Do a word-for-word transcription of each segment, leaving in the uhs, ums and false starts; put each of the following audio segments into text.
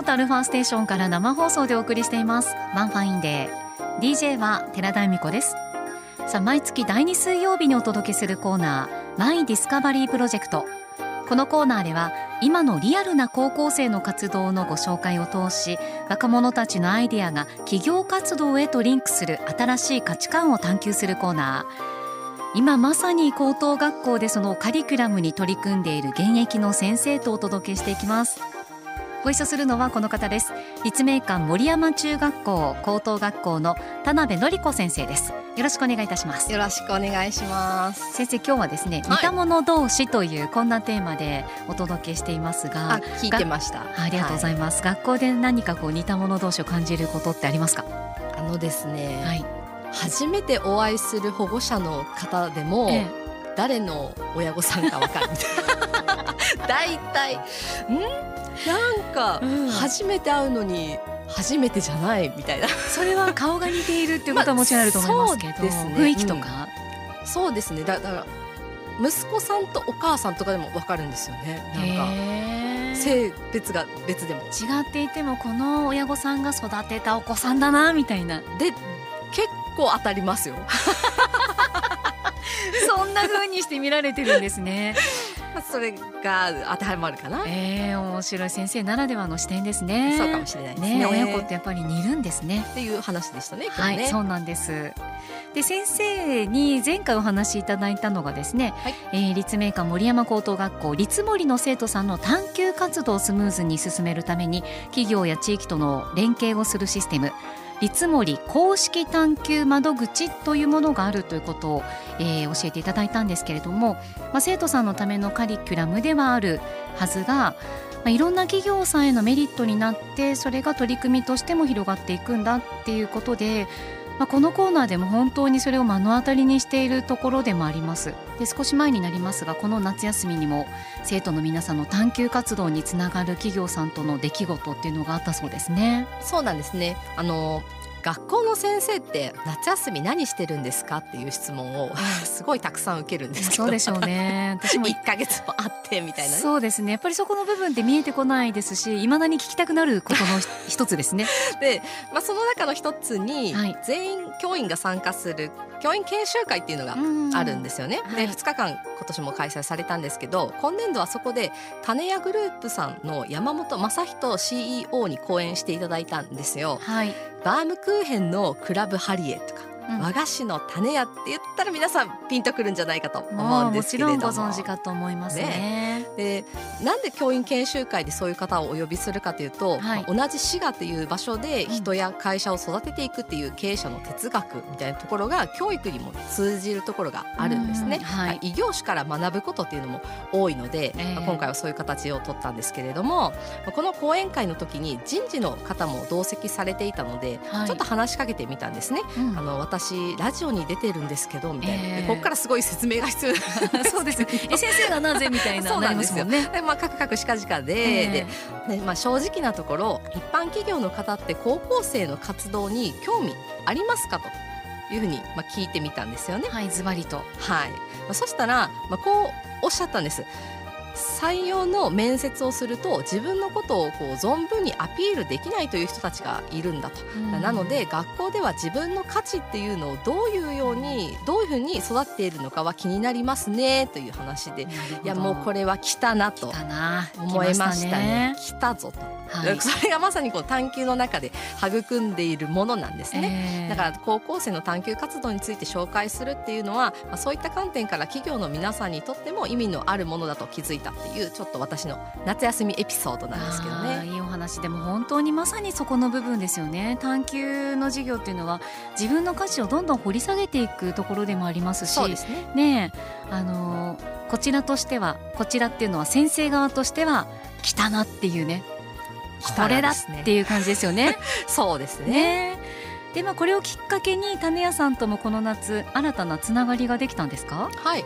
都アルファステーションから生放送でお送りしていますワンファインデー。 ディージェー は寺田恵美子です。さあ、毎月だいに水曜日にお届けするコーナー、マイディスカバリープロジェクト。このコーナーでは今のリアルな高校生の活動のご紹介を通し、若者たちのアイデアが企業活動へとリンクする新しい価値観を探求するコーナー。今まさに高等学校でそのカリキュラムに取り組んでいる現役の先生とお届けしていきます。ご一緒するのはこの方です。立命館森山中学校高等学校の田辺典子先生です。よろしくお願いいたします。 よろしくお願いします。 先生、今日はですね、 はい、 似た者同士というこんなテーマでお届けしていますが、 あ、聞いてました。 ありがとうございます、はい、学校で何かこう似た者同士を感じることってありますか？ あのですね、はい、初めてお会いする保護者の方でも、ええ、誰の親御さんか分かるみたいな大体んなんか初めて会うのに初めてじゃないみたいなそれは顔が似ているっていうことはもちろんあると思いますけど、まあ、そうですね、雰囲気とか、 うん、そうですね。だだから息子さんとお母さんとかでも分かるんですよね。なんか性別が別でも違っていても、この親御さんが育てたお子さんだなみたいなで、結構当たりますよそんな風にして見られてるんですねそれが当てはまるかな。 えー、面白い、先生ならではの視点ですね。 そうかもしれないですね。 ね、親子ってやっぱり似るんですねっていう話でしたね。 はい、そうなんです。で、先生に前回お話しいただいたのがですね、はい、えー、立命館森山高等学校立森の生徒さんの探究活動をスムーズに進めるために企業や地域との連携をするシステム、立森公式探究窓口というものがあるということを、えー、教えていただいたんですけれども、まあ、生徒さんのためのカリキュラムではあるはずが、まあ、いろんな企業さんへのメリットになって、それが取り組みとしても広がっていくんだっていうことで、まあ、このコーナーでも本当にそれを目の当たりにしているところでもあります。で、少し前になりますが、この夏休みにも生徒の皆さんの探究活動につながる企業さんとの出来事っていうのがあったそうですね。 そうなんですね。あの学校の先生って夏休み何してるんですかっていう質問をすごいたくさん受けるんですけど、 そうでしょうね。私もいっかげつもあってみたいな、ね、 そうですね。やっぱりそこの部分って見えてこないですし、いまだに聞きたくなることの一つですねで、まあ、その中の一つに、はい、全員教員が参加する教員研修会っていうのがあるんですよね。で、はい、ふつかかん今年も開催されたんですけど、今年度はそこで種屋グループさんの山本正人 シーイーオー に講演していただいたんですよ。はい、バームクーヘンのクラブハリエとか、うん、和菓子の種屋って言ったら皆さんピンとくるんじゃないかと思うんですけれども、 もちろんご存知かと思いますね。ね、 で、なんで教員研修会でそういう方をお呼びするかというと、はい、同じ滋賀という場所で人や会社を育てていくっていう経営者の哲学みたいなところが教育にも通じるところがあるんですね。はい、異業種から学ぶことっていうのも多いので、えー、今回はそういう形を取ったんですけれども、この講演会の時に人事の方も同席されていたので、はい、ちょっと話しかけてみたんですね。うん、あの私ラジオに出てるんですけどみたいな、えー、ここからすごい説明が必要そうですね。え、先生がなぜみたいなそうなんですよね。 で、 まあ、カクカクしかじかで、えーで、まあ、正直なところ一般企業の方って高校生の活動に興味ありますかというふうに、まあ、聞いてみたんですよね。 はい、ズバリと。 はい、まあ、そしたら、まあ、こうおっしゃったんです。採用の面接をすると自分のことをこう存分にアピールできないという人たちがいるんだと、うん、なので学校では自分の価値っていうのをどういうようにどういうふうに育っているのかは気になりますねという話で、いやもうこれは来たなと思いましたね。来たぞと、はい、それがまさにこう探究の中で育んでいるものなんですね。えー、だから高校生の探究活動について紹介するっていうのは、まあ、そういった観点から企業の皆さんにとっても意味のあるものだと気づいたっていう、ちょっと私の夏休みエピソードなんですけどね。 いいお話でも本当にまさにそこの部分ですよね。探究の授業っていうのは自分の価値をどんどん掘り下げていくところでもありますし、 そうですね。 ねえ、あのこちらとしては、こちらっていうのは先生側としては来たなっていうね、これだっていう感じですよね。 そうですね。 ね、で、まあ、これをきっかけに種屋さんともこの夏新たなつながりができたんですか？ はい、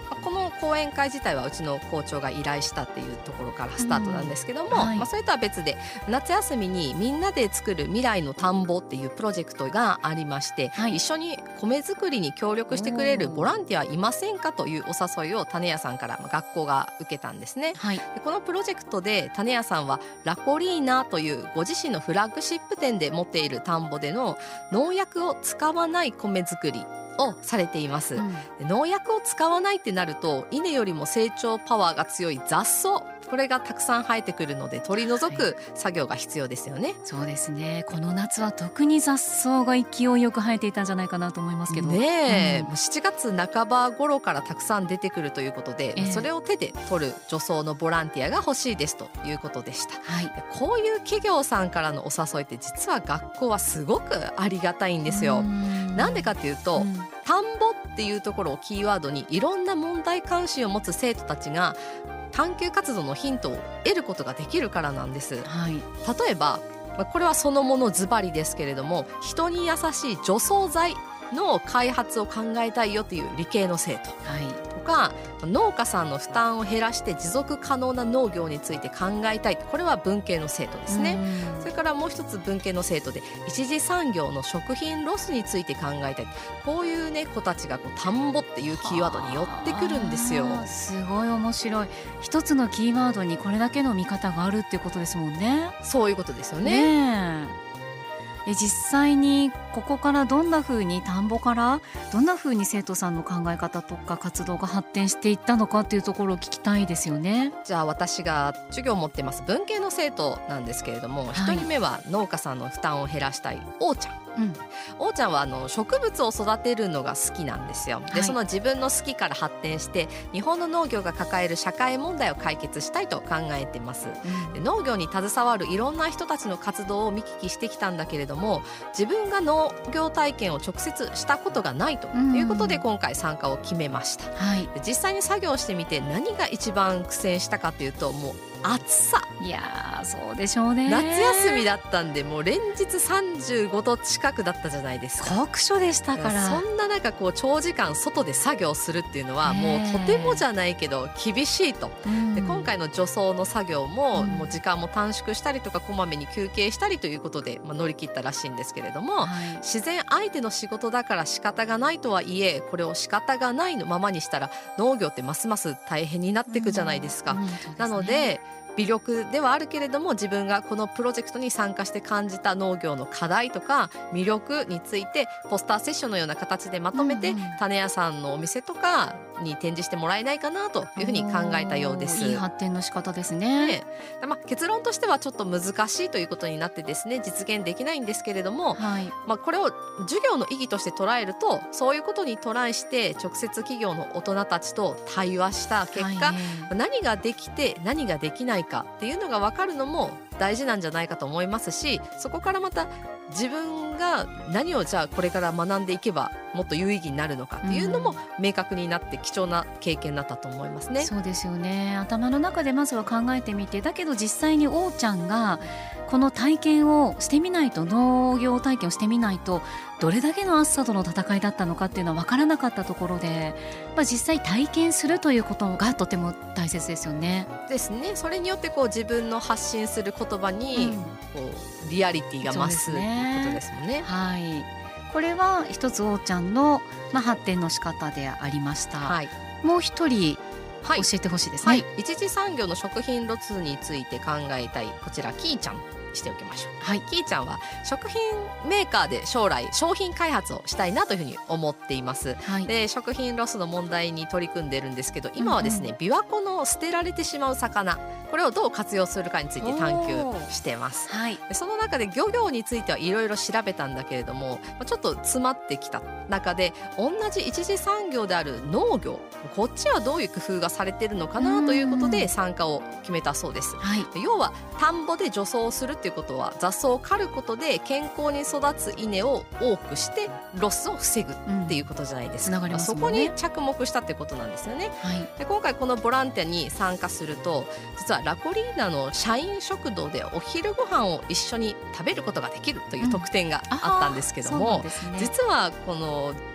この講演会自体はうちの校長が依頼したっていうところからスタートなんですけども、うんはい、まあ、それとは別で夏休みにみんなで作る未来の田んぼっていうプロジェクトがありまして、はい、一緒に米作りに協力してくれるボランティアいませんかというお誘いを種屋さんから学校が受けたんですね、はい、でこのプロジェクトで種屋さんはラコリーナというご自身のフラッグシップ店で持っている田んぼでの農薬を使わない米作りをされています、うん、農薬を使わないってなると稲よりも成長パワーが強い雑草、これがたくさん生えてくるので取り除く作業が必要ですよね、はい、 そうですね。この夏は特に雑草が勢いよく生えていたんじゃないかなと思いますけどね、うん、しちがつなかば頃からたくさん出てくるということで、えー、それを手で取る除草のボランティアが欲しいですということでした、はい、こういう企業さんからのお誘いって実は学校はすごくありがたいんですよ。なんでかっていうと、うん、田んぼっていうところをキーワードにいろんな問題関心を持つ生徒たちが探究活動のヒントを得ることができるからなんです、はい、例えばこれはそのものズバリですけれども、人に優しい除草剤の開発を考えたいよという理系の生徒、はい、とか農家さんの負担を減らして持続可能な農業について考えたい、これは文系の生徒ですね。それからもう一つ文系の生徒で一次産業の食品ロスについて考えたい、こういう、ね、子たちがこう田んぼっていうキーワードに寄ってくるんですよ。 すごい面白い。一つのキーワードにこれだけの見方があるっていうことですもんね。 そういうことですよね。 ねえ、実際にここからどんな風に田んぼからどんな風に生徒さんの考え方とか活動が発展していったのかっていうところを聞きたいですよね。 じゃあ私が授業を持ってます文系の生徒なんですけれども、はい、ひとりめは農家さんの負担を減らしたいおーちゃん、うん、おーちゃんはあの植物を育てるのが好きなんですよ。で、はい、その自分の好きから発展して日本の農業が抱える社会問題を解決したいと考えてます、うん、で農業に携わるいろんな人たちの活動を見聞きしてきたんだけれども、自分が農業体験を直接したことがないということで今回参加を決めました、はい、で実際に作業してみて何が一番苦戦したかというと、もう暑さ。 いやー、そうでしょうね。 夏休みだったんでもう連日さんじゅうごど近くだったじゃないですか。 酷暑でしたから。 そんな中こう長時間外で作業するっていうのはもうとてもじゃないけど厳しいと。で今回の除草の作業も、うん、もう時間も短縮したりとかこまめに休憩したりということで、まあ、乗り切ったらしいんですけれども、はい、自然相手の仕事だから仕方がないとはいえ、これを仕方がないのままにしたら農業ってますます大変になっていくじゃないですか、うんうんですね、なので微力ではあるけれども自分がこのプロジェクトに参加して感じた農業の課題とか魅力についてポスターセッションのような形でまとめて、うんうん、種屋さんのお店とかに展示してもらえないかなというふうに考えたようです。 いい発展の仕方ですね。 ね、まあ、結論としてはちょっと難しいということになってですね、実現できないんですけれども、はい、まあ、これを授業の意義として捉えると、そういうことにトライして直接企業の大人たちと対話した結果、はい、何ができて何ができないかっていうのが分かるのも大事なんじゃないかと思いますし、そこからまた自分が何をじゃあこれから学んでいけばもっと有意義になるのかっていうのも明確になって貴重な経験だったと思いますね。 そうですよね。頭の中でまずは考えてみて、だけど実際におーちゃんがこの体験をしてみないと、農業体験をしてみないとどれだけの暑さとの戦いだったのかっていうのは分からなかったところで、まあ、実際体験するということがとても大切ですよね。 ですね。それによってこう自分の発信する言葉にこうリアリティが増すということですもんね。 はい、これは一つおーちゃんの、まあ、発展の仕方でありました、はい、もう一人教えてほしいですね、 はいはい、一次産業の食品ロスについて考えたい、こちらキーちゃんしておきましょう、はい、キーちゃんは食品メーカーで将来商品開発をしたいなというふうに思っています、はい、で食品ロスの問題に取り組んでるんですけど、今はですね、うんうん、琵琶湖の捨てられてしまう魚、これをどう活用するかについて探求してます、はい、でその中で漁業についてはいろいろ調べたんだけれども、ちょっと詰まってきた中で同じ一次産業である農業、こっちはどういう工夫がされているのかなということで参加を決めたそうです、はい、要は田んぼで除草をするっていうことは雑草を刈ることで健康に育つ稲を多くしてロスを防ぐっていうことじゃないですか、うん、そこに着目したってことなんですよね、はい、で今回このボランティアに参加すると、実はラコリーナの社員食堂でお昼ご飯を一緒に食べることができるという特典があったんですけども、うんね、実はこの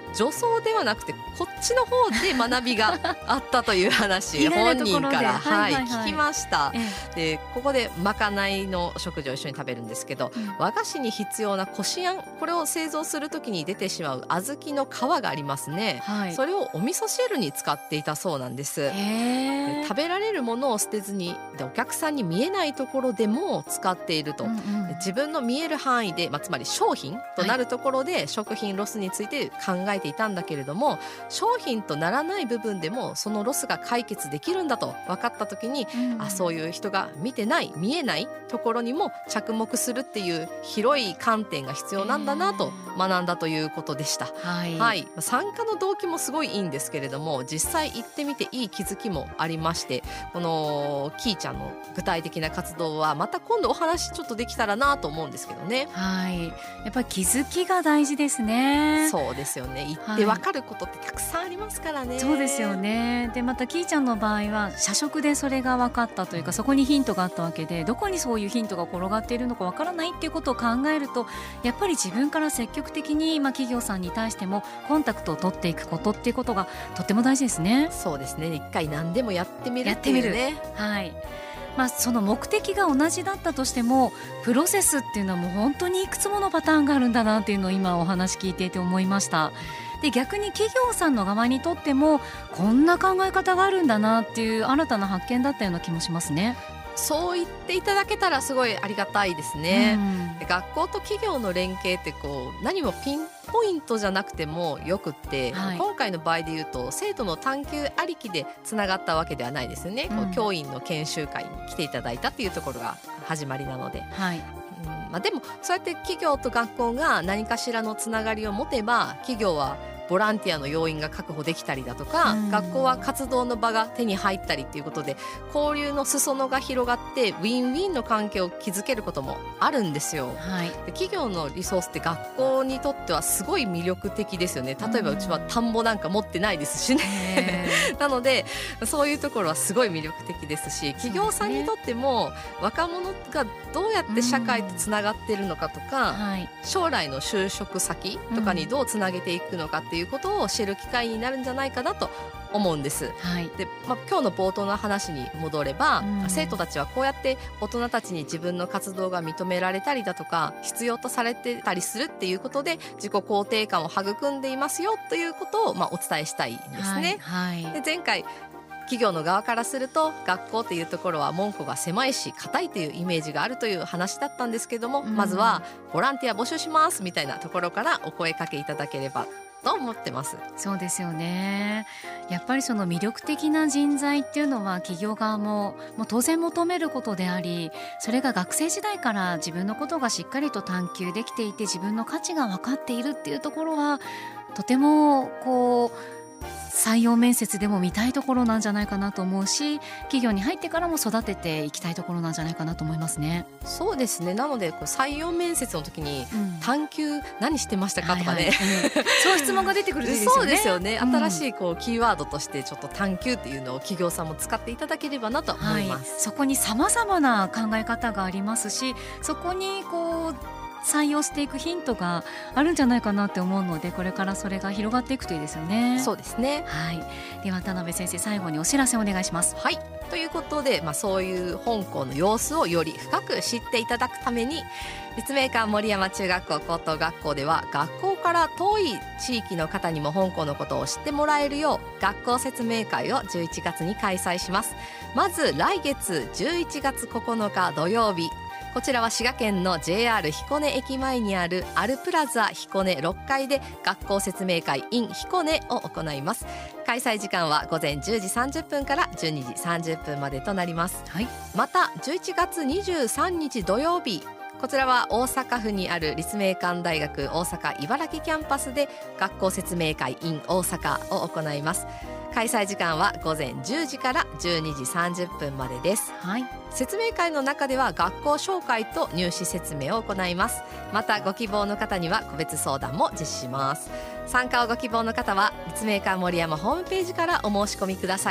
助走ではなくてこっちの方で学びがあったという話本人から、はいはいはい、聞きました、ええ、でここでまかないの食事を一緒に食べるんですけど、うん、和菓子に必要なこしあん、これを製造するときに出てしまう小豆の皮がありますね、はい、それをお味噌汁に使っていたそうなんです。で食べられるものを捨てずにでお客さんに見えないところでも使っていると、うんうん、自分の見える範囲で、まあ、つまり商品となるところで食品ロスについて考えていたんだけれども、商品とならない部分でもそのロスが解決できるんだと分かった時に、うん、あそういう人が見てない見えないところにも着目するっていう広い観点が必要なんだなと学んだということでした、はいはい、参加の動機もすごいいいんですけれども、実際行ってみていい気づきもありまして、このキーちゃんの具体的な活動はまた今度お話ちょっとできたらなと思うんですけどね。 はい、やっぱり気づきが大事ですね。 そうですよね。行って分かることってたくさんありますからね、 はい、そうですよね。でまたキーちゃんの場合は社食でそれが分かったというか、そこにヒントがあったわけで、どこにそういうヒントが転がっているのか分からないっていうことを考えると、やっぱり自分から積極的に、まあ、企業さんに対してもコンタクトを取っていくことっていうことがとっても大事ですね。 そうですね。一回何でもやってみるっていうね。 やってみる、はい。まあ、その目的が同じだったとしてもプロセスっていうのはもう本当にいくつものパターンがあるんだなっていうのを今お話聞いていて思いました。で逆に企業さんの側にとってもこんな考え方があるんだなっていう新たな発見だったような気もしますね。 そう言っていただけたらすごいありがたいですね、うん、学校と企業の連携ってこう何もピンポイントじゃなくてもよくって、はい、今回の場合でいうと生徒の探究ありきでつながったわけではないですよね、うん、こう教員の研修会に来ていただいたっていうところが始まりなので、はい、うんまあ、でもそうやって企業と学校が何かしらのつながりを持てば、企業はボランティアの要員が確保できたりだとか、うん、学校は活動の場が手に入ったりということで交流の裾野が広がってウィンウィンの関係を築けることもあるんですよ、はい、で企業のリソースって学校にとってはすごい魅力的ですよね。例えばうちは田んぼなんか持ってないですしねなのでそういうところはすごい魅力的ですし、企業さんにとっても若者がどうやって社会とつながっているのかとか、はい、将来の就職先とかにどうつなげていくのかっていういうことを知る機会になるんじゃないかなと思うんです、はいでまあ、今日の冒頭の話に戻れば、うん、生徒たちはこうやって大人たちに自分の活動が認められたりだとか必要とされてたりするっていうことで自己肯定感を育んでいますよということを、まあ、お伝えしたいんですね、はいはい、で前回企業の側からすると学校というところは門戸が狭いし硬いというイメージがあるという話だったんですけども、うん、まずはボランティア募集しますみたいなところからお声かけいただければと思ってます。 そうですよね。やっぱりその魅力的な人材っていうのは企業側も、もう当然求めることであり、それが学生時代から自分のことがしっかりと探求できていて自分の価値が分かっているっていうところはとてもこう採用面接でも見たいところなんじゃないかなと思うし、企業に入ってからも育てていきたいところなんじゃないかなと思いますね。 そうですね。なのでこう採用面接の時に、うん、探究何してましたかとかね、はいはい、うん、 そういう質問が出てくるといいですよね。 そうですよね。新しいこうキーワードとしてちょっと探究っていうのを企業さんも使っていただければなと思います、 はい、そこに様々な考え方がありますし、そこにこう採用していくヒントがあるんじゃないかなって思うので、これからそれが広がっていくといいですよね。 そうですね、 はい、では田辺先生、最後にお知らせお願いします。 はい、ということで、まあ、そういう本校の様子をより深く知っていただくために、立命館守山中学校高等学校では学校から遠い地域の方にも本校のことを知ってもらえるよう学校説明会をじゅういちがつに開催します。まず来月じゅういちがつここのか土曜日、こちらは滋賀県の ジェイアール 彦根駅前にあるアルプラザ彦根ろっかいで学校説明会 in 彦根を行います。開催時間は午前じゅうじさんじゅっぷんからじゅうにじさんじゅっぷんまでとなります、はい、またじゅういちがつにじゅうさんにち土曜日、こちらは大阪府にある立命館大学大阪茨城キャンパスで学校説明会 in 大阪を行います。開催時間は午前じゅうじからじゅうにじさんじゅっぷんまでです、はい、説明会の中では学校紹介と入試説明を行います。またご希望の方には個別相談も実施します。参加をご希望の方は立命館守山ホームページからお申し込みください。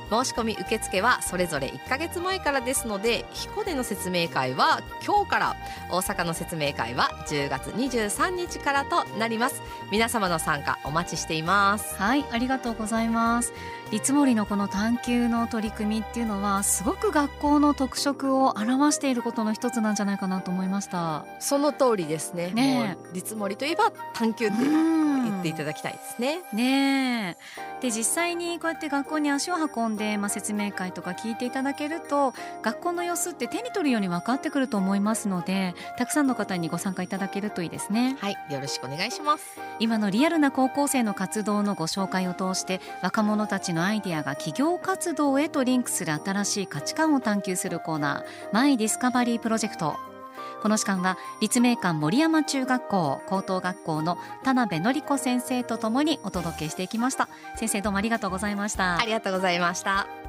申し込み受付はそれぞれいっかげつまえからですので、彦根の説明会は今日から、大阪の説明会はじゅうがつにじゅうさんにちからとなります。皆様の参加お待ちしています。 はい、ありがとうございます。立森のこの探究の取り組みっていうのはすごく学校の特色を表していることの一つなんじゃないかなと思いました。 その通りですね。ね、もう立森といえば探究って言っていただきたいですね。 ねえ。で、実際にこうやって学校に足を運んで、まあ、説明会とか聞いていただけると、学校の様子って手に取るように分かってくると思いますので、たくさんの方にご参加いただけるといいですね。 はい、よろしくお願いします。 今のリアルな高校生の活動のご紹介を通して、若者たちのアイデアが企業活動へとリンクする新しい価値観を探求するコーナー、マイディスカバリープロジェクト。この時間は立命館守山中学校高等学校の田辺典子先生とともにお届けしていきました。先生、どうもありがとうございました。 ありがとうございました。